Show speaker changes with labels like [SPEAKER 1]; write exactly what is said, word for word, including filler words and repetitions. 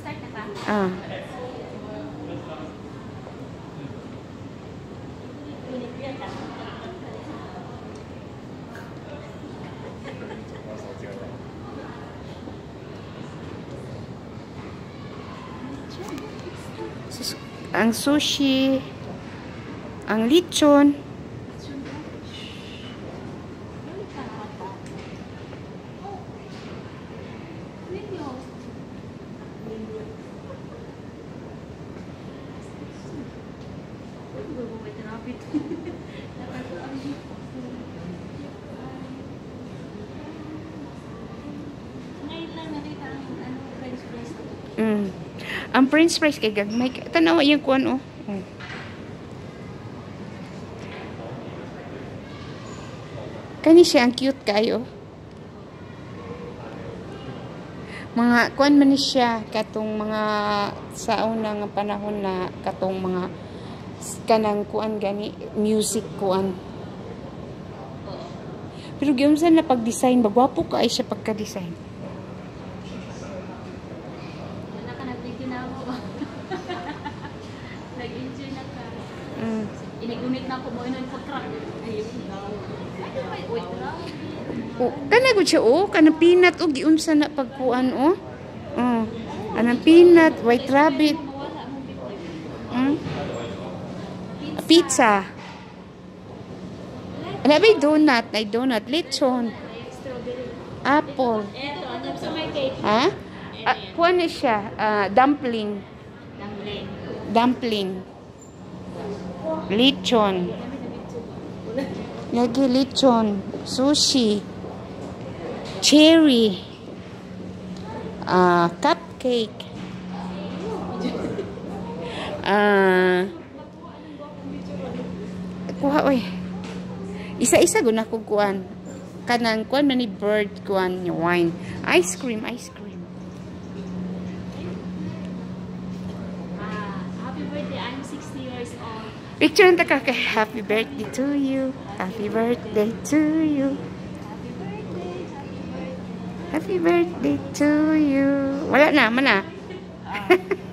[SPEAKER 1] Start na ka?
[SPEAKER 2] Ah. Ang sushi, ang lechon. Mm. Ang french fries kay gagmay. Tanawa yung kuan oh. Oh. Kani siya ang cute kayo. Mga kuan man ni siya katong mga sa unang panahon na katong mga kanang kuan gani music kuan. Pero gyud sa na pag-design bagwapo ka ay siya pagka-design.
[SPEAKER 1] Wala ka nag-video na ako. Nag-enjoy na ka.
[SPEAKER 2] Mm.
[SPEAKER 1] Inigunit na ako mo ino pag-crack. Ayun. Wait lang.
[SPEAKER 2] Oh, kana gud siya oh, kanang peanut og giunsa na pagkuan oh. Oh. Anang peanut, white rabbit. Hmm? Pizza. Ano ba yung donut? Ay donut, lechon. Apple.
[SPEAKER 1] Eto, ano sa may cake?
[SPEAKER 2] Ha? Ah, kuan na siya, ah, dumpling.
[SPEAKER 1] Dumpling.
[SPEAKER 2] Dumpling. Lechon. Lagi lechon, sushi. Cherry. Ah, cupcake. Ah, kuha oy. Isa-isa guna ko kuan. Kanang kuan man ni bird kuan ni wine. Ice cream, ice cream.
[SPEAKER 1] Ah, happy birthday. I'm sixty years old.
[SPEAKER 2] Picture nta ka kay happy birthday to you. Happy birthday to you. Happy birthday to you. Wala na, mana.